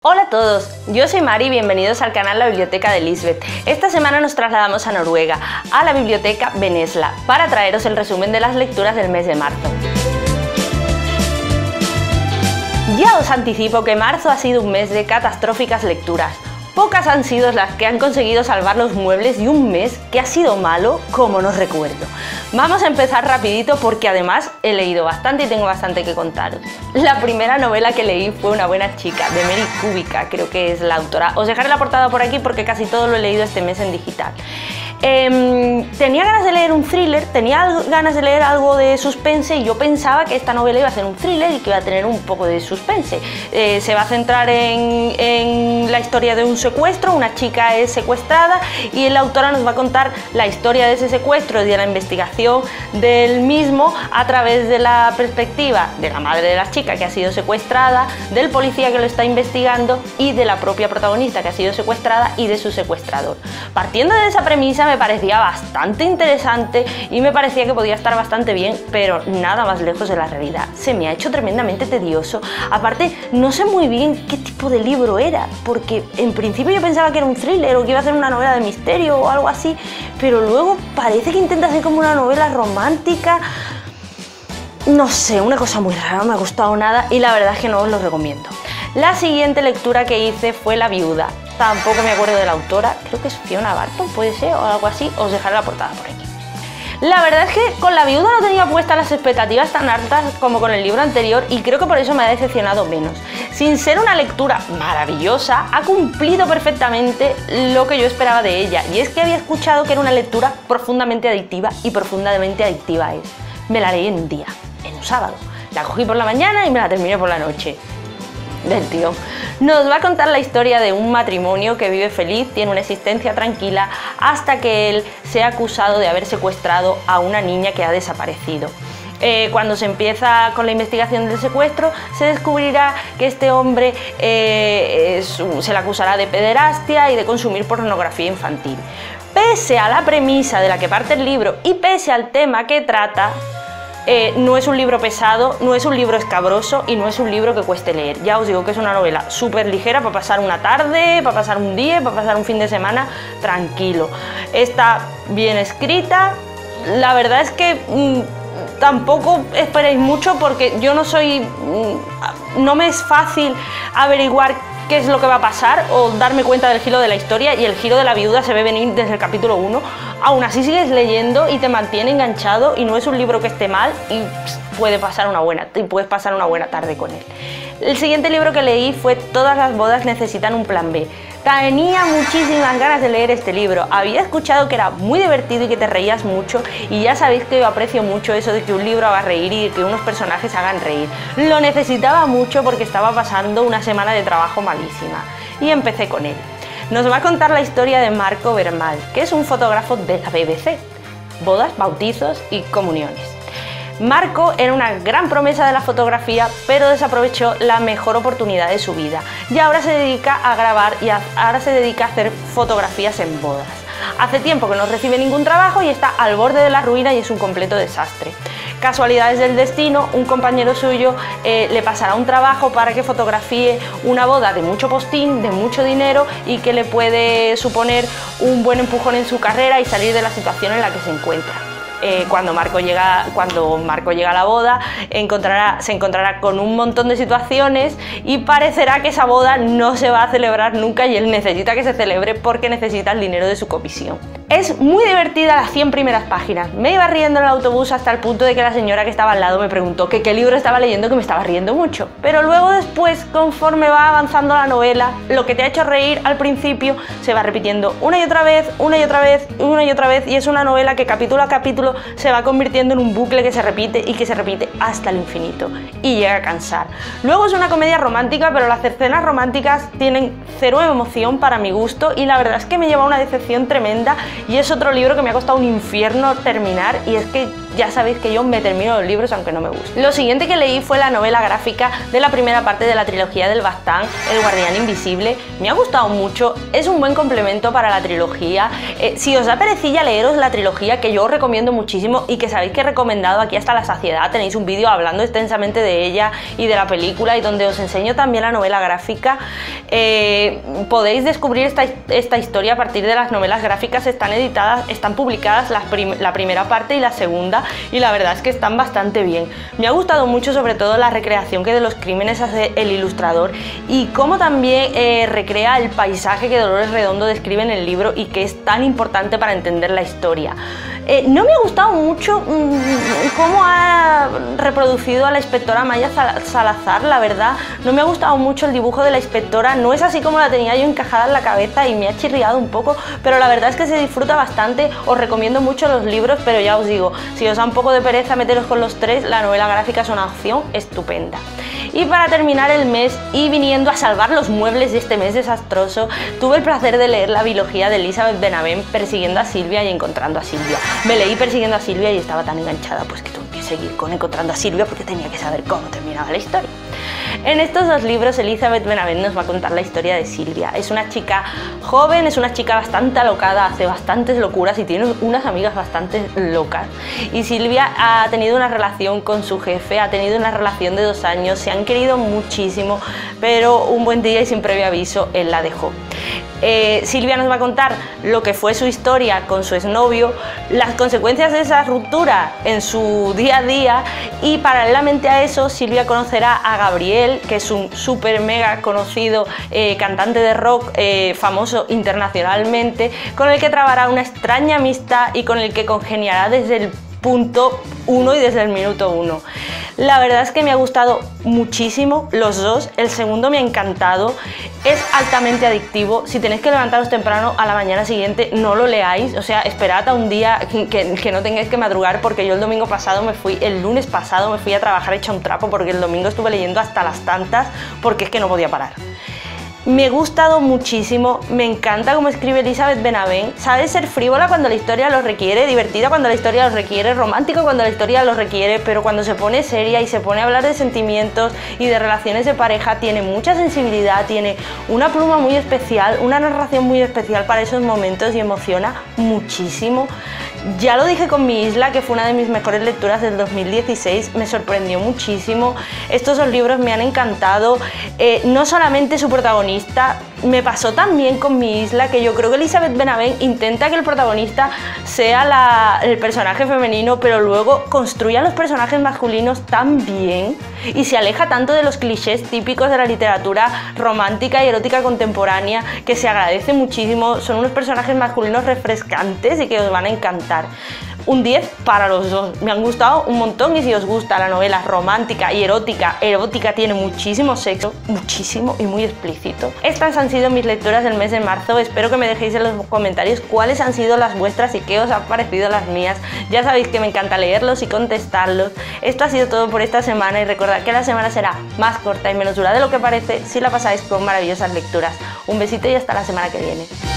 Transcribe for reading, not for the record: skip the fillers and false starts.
Hola a todos, yo soy Mari y bienvenidos al canal La Biblioteca de Lisbeth. Esta semana nos trasladamos a Noruega, a la biblioteca Vennesla, para traeros el resumen de las lecturas del mes de marzo. Ya os anticipo que marzo ha sido un mes de catastróficas lecturas. Pocas han sido las que han conseguido salvar los muebles y un mes que ha sido malo como no recuerdo. Vamos a empezar rapidito porque además he leído bastante y tengo bastante que contaros. La primera novela que leí fue Una buena chica, de Mary Kubica, creo que es la autora. Os dejaré la portada por aquí porque casi todo lo he leído este mes en digital. Tenía ganas de leer un thriller, tenía ganas de leer algo de suspense y yo pensaba que esta novela iba a ser un thriller y que iba a tener un poco de suspense. Se va a centrar en la historia de un secuestro, una chica es secuestrada y la autora nos va a contar la historia de ese secuestro y de la investigación del mismo a través de la perspectiva de la madre de la chica que ha sido secuestrada, del policía que lo está investigando y de la propia protagonista que ha sido secuestrada y de su secuestrador. Partiendo de esa premisa me parecía bastante interesante y me parecía que podía estar bastante bien, pero nada más lejos de la realidad. Se me ha hecho tremendamente tedioso. Aparte, no sé muy bien qué tipo de libro era, porque en principio yo pensaba que era un thriller o que iba a ser una novela de misterio o algo así, pero luego parece que intenta ser como una novela romántica. No sé, una cosa muy rara, no me ha gustado nada y la verdad es que no os lo recomiendo. La siguiente lectura que hice fue La viuda. Tampoco me acuerdo de la autora, creo que es Fiona Barton, puede ser, o algo así, os dejaré la portada por aquí. La verdad es que con La viuda no tenía puestas las expectativas tan altas como con el libro anterior y creo que por eso me ha decepcionado menos. Sin ser una lectura maravillosa, ha cumplido perfectamente lo que yo esperaba de ella, y es que había escuchado que era una lectura profundamente adictiva y profundamente adictiva es. Me la leí en un día, en un sábado. La cogí por la mañana y me la terminé por la noche. Del tío. Nos va a contar la historia de un matrimonio que vive feliz, tiene una existencia tranquila, hasta que él sea acusado de haber secuestrado a una niña que ha desaparecido. Cuando se empieza con la investigación del secuestro, se descubrirá que este hombre se le acusará de pederastia y de consumir pornografía infantil. Pese a la premisa de la que parte el libro y pese al tema que trata, no es un libro pesado, no es un libro escabroso y no es un libro que cueste leer. Ya os digo que es una novela súper ligera para pasar una tarde, para pasar un día, para pasar un fin de semana tranquilo. Está bien escrita, la verdad es que tampoco esperéis mucho porque yo no soy, no me es fácil averiguar qué es lo que va a pasar o darme cuenta del giro de la historia, y el giro de La viuda se ve venir desde el capítulo 1. Aún así sigues leyendo y te mantiene enganchado y no es un libro que esté mal y puedes pasar una buena tarde con él. El siguiente libro que leí fue Todas las bodas necesitan un plan B. Tenía muchísimas ganas de leer este libro, había escuchado que era muy divertido y que te reías mucho, y ya sabéis que yo aprecio mucho eso de que un libro haga reír y que unos personajes hagan reír. Lo necesitaba mucho porque estaba pasando una semana de trabajo malísima y empecé con él. Nos va a contar la historia de Marco Bermal, que es un fotógrafo de la BBC, bodas, bautizos y comuniones. Marco era una gran promesa de la fotografía, pero desaprovechó la mejor oportunidad de su vida y ahora se dedica a grabar y ahora se dedica a hacer fotografías en bodas. Hace tiempo que no recibe ningún trabajo y está al borde de la ruina y es un completo desastre. Casualidades del destino, un compañero suyo le pasará un trabajo para que fotografíe una boda de mucho postín, de mucho dinero y que le puede suponer un buen empujón en su carrera y salir de la situación en la que se encuentra. Cuando Marco llega a la boda, se encontrará con un montón de situaciones y parecerá que esa boda no se va a celebrar nunca y él necesita que se celebre porque necesita el dinero de su comisión. Es muy divertida las 100 primeras páginas. Me iba riendo en el autobús hasta el punto de que la señora que estaba al lado me preguntó que qué libro estaba leyendo, que me estaba riendo mucho. Pero luego después, conforme va avanzando la novela, lo que te ha hecho reír al principio se va repitiendo una y otra vez, una y otra vez, una y otra vez, y es una novela que capítulo a capítulo se va convirtiendo en un bucle que se repite y que se repite hasta el infinito y llega a cansar. Luego es una comedia romántica, pero las escenas románticas tienen cero emoción para mi gusto y la verdad es que me lleva a una decepción tremenda y es otro libro que me ha costado un infierno terminar y es que ya sabéis que yo me termino los libros aunque no me gusten. Lo siguiente que leí fue la novela gráfica de la primera parte de la trilogía del Baztán, El Guardián Invisible. Me ha gustado mucho, es un buen complemento para la trilogía. Si os da perecilla leeros la trilogía, que yo os recomiendo muchísimo y que sabéis que he recomendado aquí hasta la saciedad, tenéis un vídeo hablando extensamente de ella y de la película y donde os enseño también la novela gráfica. Podéis descubrir esta historia a partir de las novelas gráficas, están publicadas la primera parte y la segunda, y la verdad es que están bastante bien. Me ha gustado mucho sobre todo la recreación que de los crímenes hace el ilustrador y cómo también recrea el paisaje que Dolores Redondo describe en el libro y que es tan importante para entender la historia. No me ha gustado mucho cómo ha reproducido a la inspectora Maya Salazar, la verdad. No me ha gustado mucho el dibujo de la inspectora, no es así como la tenía yo encajada en la cabeza y me ha chirriado un poco, pero la verdad es que se disfruta bastante. Os recomiendo mucho los libros, pero ya os digo, si os da un poco de pereza meteros con los tres, la novela gráfica es una opción estupenda. Y para terminar el mes y viniendo a salvar los muebles de este mes desastroso, tuve el placer de leer la biología de Elizabeth Benavent, Persiguiendo a Silvia y Encontrando a Silvia. Me leí Persiguiendo a Silvia y estaba tan enganchada pues que tuve que seguir con Encontrando a Silvia porque tenía que saber cómo terminaba la historia. En estos dos libros Elizabeth Benavent nos va a contar la historia de Silvia. Es una chica joven, es una chica bastante alocada, hace bastantes locuras y tiene unas amigas bastante locas. Y Silvia ha tenido una relación con su jefe, ha tenido una relación de 2 años, se han querido muchísimo, pero un buen día y sin previo aviso él la dejó. Silvia nos va a contar lo que fue su historia con su exnovio, las consecuencias de esa ruptura en su día a día, y paralelamente a eso Silvia conocerá a Gabriel, que es un súper mega conocido cantante de rock famoso internacionalmente, con el que trabará una extraña amistad y con el que congeniará desde el punto 1 y desde el minuto 1. La verdad es que me ha gustado muchísimo los dos, el segundo me ha encantado, es altamente adictivo. Si tenéis que levantaros temprano a la mañana siguiente, no lo leáis, o sea, esperad a un día que no tengáis que madrugar, porque yo el lunes pasado me fui a trabajar hecha un trapo porque el domingo estuve leyendo hasta las tantas porque es que no podía parar. Me ha gustado muchísimo, me encanta cómo escribe Elizabeth Benavent, sabe ser frívola cuando la historia lo requiere, divertida cuando la historia lo requiere, romántico cuando la historia lo requiere, pero cuando se pone seria y se pone a hablar de sentimientos y de relaciones de pareja, tiene mucha sensibilidad, tiene una pluma muy especial, una narración muy especial para esos momentos y emociona muchísimo. Ya lo dije con Mi Isla, que fue una de mis mejores lecturas del 2016, me sorprendió muchísimo. Estos dos libros me han encantado, no solamente su protagonista, me pasó también con Mi Isla, que yo creo que Elizabeth Benavent intenta que el protagonista sea el personaje femenino, pero luego construye a los personajes masculinos tan bien y se aleja tanto de los clichés típicos de la literatura romántica y erótica contemporánea, que se agradece muchísimo. Son unos personajes masculinos refrescantes y que os van a encantar. Un 10 para los dos, me han gustado un montón, y si os gusta la novela romántica y erótica tiene muchísimo sexo, muchísimo y muy explícito. Estas han sido mis lecturas del mes de marzo, espero que me dejéis en los comentarios cuáles han sido las vuestras y qué os han parecido las mías. Ya sabéis que me encanta leerlos y contestarlos. Esto ha sido todo por esta semana y recordad que la semana será más corta y menos dura de lo que parece si la pasáis con maravillosas lecturas. Un besito y hasta la semana que viene.